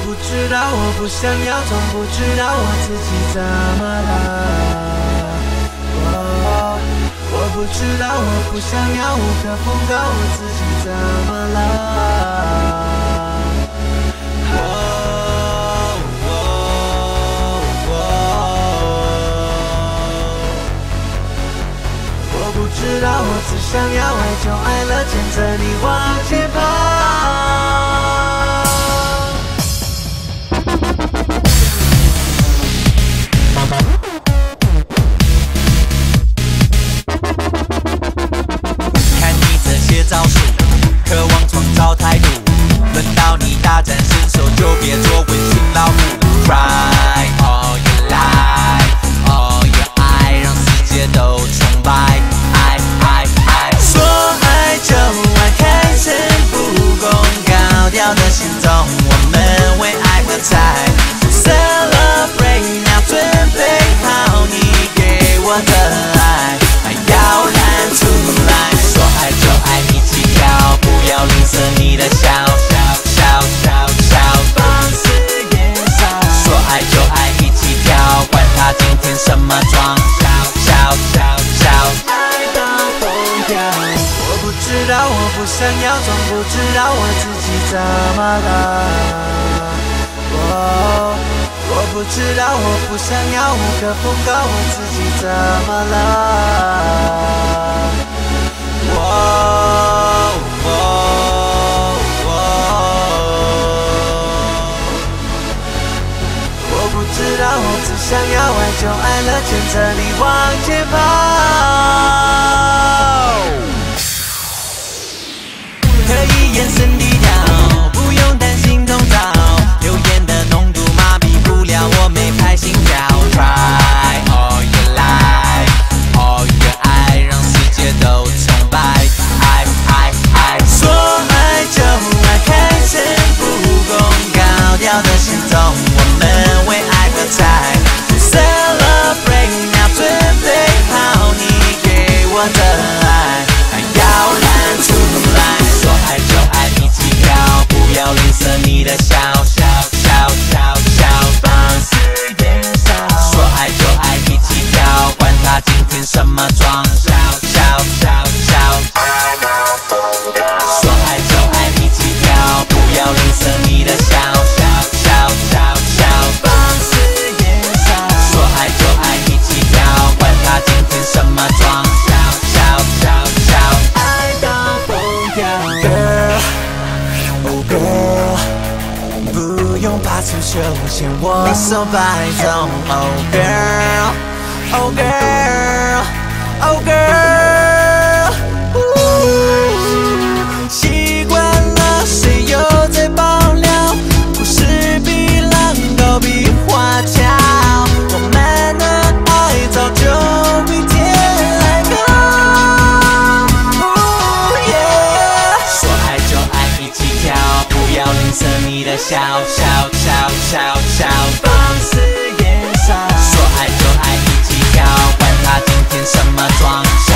不知道，我不想要，总不知道我自己怎么了。我不知道，我不想要，无可奉告我自己怎么了。我不知道，我只想要爱就爱了，牵着你往前跑。招数，渴望创造态度，轮到你大展身手，就别做温驯老虎。Cry all your life, all your 爱，让世界都崇拜。爱爱爱，说爱就爱，开诚布公，高调的行动，我们为爱喝彩。Celebrate， 要准备好你给我的爱，要喊出来，说爱就爱。不要吝啬你的笑笑笑笑笑，放肆颜色。说爱就爱，一起跳，管他今天什么妆，笑笑笑笑，爱到疯掉。我不知道，我不想要，总不知道我自己怎么了。我不知道，我不想要，无可奉告我自己怎么了。我不知道，我只想要爱就爱了，牵着你往前跑。可以眼神低调，不用担心痛早，流言的浓度麻痹不了我每拍心跳。Try all your life, all your 爱，让世界都崇拜。爱爱爱，说爱就爱，开诚布公，高调的行动，我们为爱喝彩。Celebrate， 要准备好你给我的爱，要喊出来，说爱就爱，一起跳，不要吝啬你的笑笑笑笑笑，放肆颜色。说爱就爱，一起跳，管他今天什么妆，笑笑笑笑。说爱就爱，一起跳，不要吝啬你的笑笑笑笑笑，放肆颜色。说爱就爱，一起跳，管他今天什么妆，笑笑笑笑，爱到疯掉。Girl, oh girl， 不用怕出糗，牵我手摆动。Oh girl, oh girl, oh girl， 习惯了谁又在爆料，故事比浪高比花俏，我们的爱早就比天还高。说爱就爱，一起跳，不要吝啬你的笑笑笑笑笑，放肆颜色。说爱就爱，一起跳，管他今天什么妆。